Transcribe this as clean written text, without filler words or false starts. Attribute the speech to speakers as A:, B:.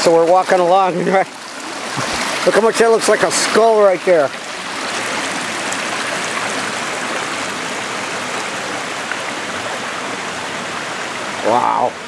A: So we're walking along, right? Look how much that looks like a skull right there. Wow.